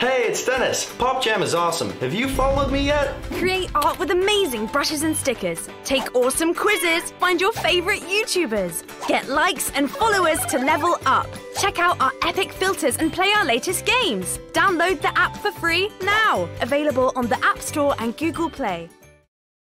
Hey, it's Dennis. Popjam is awesome. Have you followed me yet? Create art with amazing brushes and stickers. Take awesome quizzes. Find your favorite YouTubers. Get likes and followers to level up. Check out our epic filters and play our latest games. Download the app for free now. Available on the App Store and Google Play.